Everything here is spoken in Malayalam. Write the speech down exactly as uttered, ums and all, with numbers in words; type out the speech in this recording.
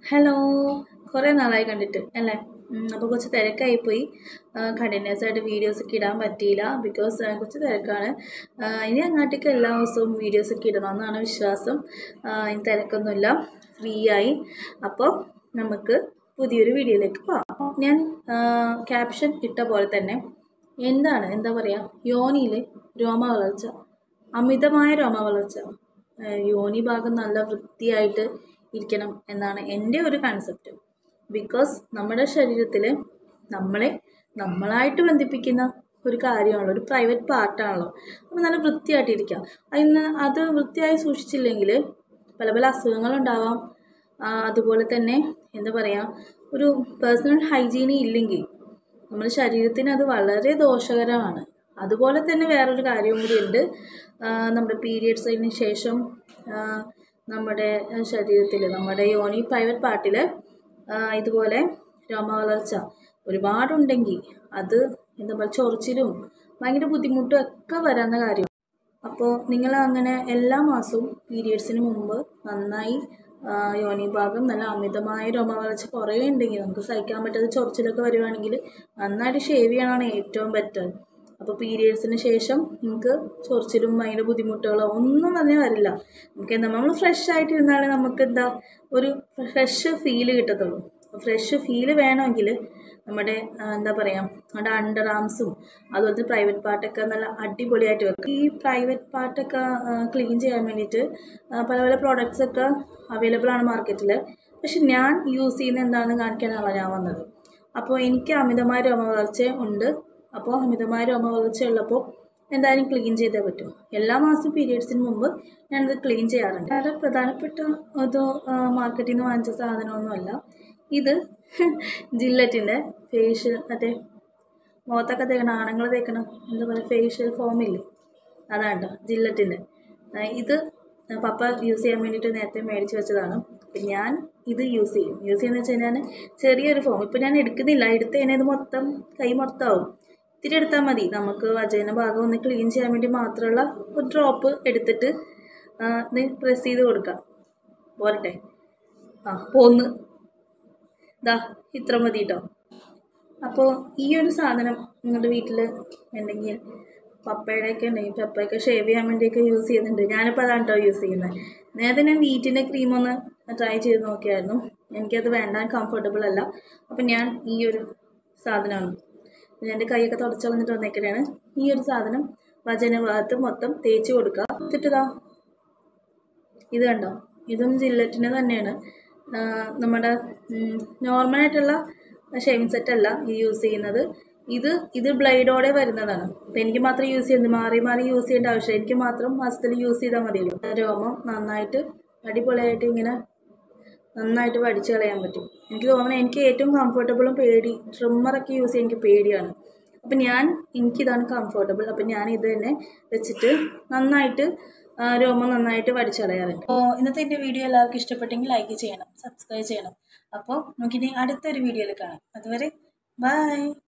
ഹലോ, കുറേ നാളായി കണ്ടിട്ട് അല്ലേ? അപ്പോൾ കുറച്ച് തിരക്കായിപ്പോയി. കണ്ടിന്യൂസ് ആയിട്ട് വീഡിയോസൊക്കെ ഇടാൻ പറ്റിയില്ല. ബിക്കോസ് കുറച്ച് തിരക്കാണ്. ഇനി അങ്ങോട്ടേക്ക് എല്ലാ ദിവസവും വീഡിയോസൊക്കെ ഇടണമെന്നാണ് വിശ്വാസം. ഇനി തിരക്കൊന്നുമില്ല, ഫ്രീ ആയി. അപ്പോൾ നമുക്ക് പുതിയൊരു വീഡിയോയിലേക്ക് പോകാം. ഞാൻ ക്യാപ്ഷൻ ഇട്ട പോലെ തന്നെ എന്താണ് എന്താ പറയുക, യോനിയിൽ രോമ വളർച്ച, അമിതമായ രോമ വളർച്ച, യോനി ഭാഗം നല്ല വൃത്തിയായിട്ട് ഇരിക്കണം എന്നാണ് എൻ്റെ ഒരു കൺസെപ്റ്റ്. ബിക്കോസ് നമ്മുടെ ശരീരത്തിൽ നമ്മളെ നമ്മളായിട്ട് ബന്ധിപ്പിക്കുന്ന ഒരു കാര്യമാണല്ലോ, ഒരു പ്രൈവറ്റ് പാർട്ടാണല്ലോ. അപ്പോൾ നല്ല വൃത്തിയായിട്ടിരിക്കാം. അതിന് അത് വൃത്തിയായി സൂക്ഷിച്ചില്ലെങ്കിൽ പല പല അസുഖങ്ങളുണ്ടാവാം. അതുപോലെ തന്നെ എന്താ പറയുക, ഒരു പേഴ്സണൽ ഹൈജീനി ഇല്ലെങ്കിൽ നമ്മുടെ ശരീരത്തിന് അത് വളരെ ദോഷകരമാണ്. അതുപോലെ തന്നെ വേറൊരു കാര്യവും കൂടി ഉണ്ട്. നമ്മുടെ പീരിയഡ്സിന് ശേഷം നമ്മുടെ ശരീരത്തിൽ, നമ്മുടെ യോനി പ്രൈവറ്റ് പാർട്ടിൽ ഇതുപോലെ രോമ വളർച്ച ഒരുപാടുണ്ടെങ്കിൽ അത് എന്താ പറയുക, ചൊറിച്ചിലും ഭയങ്കര ബുദ്ധിമുട്ടും ഒക്കെ വരാവുന്ന കാര്യം. അപ്പോൾ നിങ്ങൾ അങ്ങനെ എല്ലാ മാസവും പീരിയഡ്സിന് മുമ്പ് നന്നായി യോനി ഭാഗം നല്ല അമിതമായ രോമ വളർച്ച കുറേ ഉണ്ടെങ്കിൽ, നമുക്ക് സഹിക്കാൻ പറ്റാത്ത ചൊറിച്ചിലൊക്കെ വരുവാണെങ്കിൽ നന്നായിട്ട് ഷേവ് ചെയ്യണമാണ് ഏറ്റവും ബെറ്റർ. അപ്പോൾ പീരിയഡ്സിന് ശേഷം നിങ്ങൾക്ക് ചൊറിച്ചിലും ഭയങ്കര ബുദ്ധിമുട്ടുകളോ ഒന്നും തന്നെ വരില്ല. നമുക്ക് എന്താ, നമ്മൾ ഫ്രഷ് ആയിട്ടിരുന്നാലേ നമുക്ക് എന്താ ഒരു ഫ്രഷ് ഫീല് കിട്ടത്തുള്ളൂ. ഫ്രഷ് ഫീല് വേണമെങ്കിൽ നമ്മുടെ എന്താ പറയുക, നമ്മുടെ അണ്ടർ ആംസും അതുപോലത്തെ പ്രൈവറ്റ് പാർട്ടൊക്കെ നല്ല അടിപൊളിയായിട്ട് വെക്കും. ഈ പ്രൈവറ്റ് പാർട്ടൊക്കെ ക്ലീൻ ചെയ്യാൻ വേണ്ടിയിട്ട് പല പല പ്രോഡക്റ്റ്സൊക്കെ അവൈലബിൾ ആണ് മാർക്കറ്റിൽ. പക്ഷെ ഞാൻ യൂസ് ചെയ്യുന്ന എന്താണെന്ന് കാണിക്കാനാണ് ഞാൻ വന്നത്. അപ്പോൾ എനിക്ക് അമിതമായ രോമ വളർച്ച ഉണ്ട്. അപ്പോൾ അമിതമായ രോമ വളർച്ച ഉള്ളപ്പോൾ എന്തായാലും ക്ലീൻ ചെയ്തേ പറ്റൂ. എല്ലാ മാസവും പീരിയഡ്സിന് മുമ്പ് ഞാനത് ക്ലീൻ ചെയ്യാറുണ്ട്. വളരെ പ്രധാനപ്പെട്ട ഒരു മാർക്കറ്റിൽ നിന്ന് വാങ്ങിച്ച സാധനമൊന്നുമല്ല ഇത്. ജില്ലറ്റിൻ്റെ ഫേഷ്യൽ, മറ്റേ മുഖത്തൊക്കെ തേക്കണം, ആണുങ്ങൾ തേക്കണം, എന്താ പറയുക, ഫേഷ്യൽ ഫോമില്ലേ, അതാണ്ടോ ജില്ലറ്റിൻ്റെ. ഇത് പപ്പ യൂസ് ചെയ്യാൻ വേണ്ടിയിട്ട് നേരത്തെ മേടിച്ച് വെച്ചതാണ്. അപ്പം ഞാൻ ഇത് യൂസ് ചെയ്യും. യൂസ് ചെയ്യുന്നത് വെച്ച് കഴിഞ്ഞാൽ ചെറിയൊരു ഫോം. ഇപ്പം ഞാൻ എടുക്കുന്നില്ല, എടുത്ത് കഴിഞ്ഞാൽ ഇത് മൊത്തം കൈ മൊത്തമാവും. ഇത്തിരി എടുത്താൽ മതി. നമുക്ക് വജൈന ഭാഗം ഒന്ന് ക്ലീൻ ചെയ്യാൻ വേണ്ടി മാത്രമുള്ള ഒരു ഡ്രോപ്പ് എടുത്തിട്ട് പ്രസ് ചെയ്ത് കൊടുക്കാം. പോരട്ടെ? ആ പോന്ന് ഇതാ ഇത്ര മതി കേട്ടോ. അപ്പോൾ ഈ ഒരു സാധനം നിങ്ങളുടെ വീട്ടിൽ ഉണ്ടെങ്കിൽ, പപ്പയുടെയൊക്കെ ഉണ്ടെങ്കിൽ, പപ്പയൊക്കെ ഷേവ് ചെയ്യാൻ വേണ്ടിയൊക്കെ യൂസ് ചെയ്യുന്നുണ്ട്. ഞാനിപ്പോൾ അതാണ് കേട്ടോ യൂസ് ചെയ്യുന്നത്. നേരത്തെ ഞാൻ വീറ്റിൻ്റെ ക്രീമൊന്ന് ട്രൈ ചെയ്ത് നോക്കിയായിരുന്നു. എനിക്കത് വേണ്ട, കംഫർട്ടബിൾ അല്ല. അപ്പം ഞാൻ ഈ ഒരു സാധനമാണ്, എൻ്റെ കൈയൊക്കെ തുടച്ച് കളഞ്ഞിട്ട് വന്നേക്കണെയാണ്. ഈ ഒരു സാധനം വജന ഭാഗത്ത് മൊത്തം തേച്ച് കൊടുക്കുക. എന്നിട്ടിതാ ഇത് കണ്ടോ, ഇതും ജില്ലറ്റിന് തന്നെയാണ്. നമ്മുടെ നോർമലായിട്ടുള്ള ഷേവിങ് സെറ്റല്ല ഈ യൂസ് ചെയ്യുന്നത്. ഇത് ഇത് ബ്ലേഡോടെ വരുന്നതാണ്. അപ്പം എനിക്ക് മാത്രം യൂസ് ചെയ്യുന്നത്, മാറി മാറി യൂസ് ചെയ്യേണ്ട ആവശ്യമില്ല. എനിക്ക് മാത്രം മാസത്തിൽ യൂസ് ചെയ്താൽ മതിയല്ലോ. രോമം നന്നായിട്ട് അടിപൊളിയായിട്ട് ഇങ്ങനെ നന്നായിട്ട് വടിച്ച് കളയാൻ പറ്റും. എനിക്ക് തോന്നുന്നത് എനിക്ക് ഏറ്റവും കംഫർട്ടബിളും പേടി, ട്രിമ്മറൊക്കെ യൂസ് ചെയ്യാൻ എനിക്ക് പേടിയാണ്. അപ്പം ഞാൻ എനിക്കിതാണ് കംഫർട്ടബിൾ. അപ്പം ഞാൻ ഇത് തന്നെ വെച്ചിട്ട് നന്നായിട്ട് രോമം നന്നായിട്ട് വടിച്ച് കളയാറുണ്ട്. അപ്പോൾ ഇന്നത്തെ എൻ്റെ വീഡിയോ എല്ലാവർക്കും ഇഷ്ടപ്പെട്ടെങ്കിൽ ലൈക്ക് ചെയ്യണം, സബ്സ്ക്രൈബ് ചെയ്യണം. അപ്പോൾ നമുക്കിനി അടുത്തൊരു വീഡിയോയിൽ കാണാം. അതുവരെ ബൈ.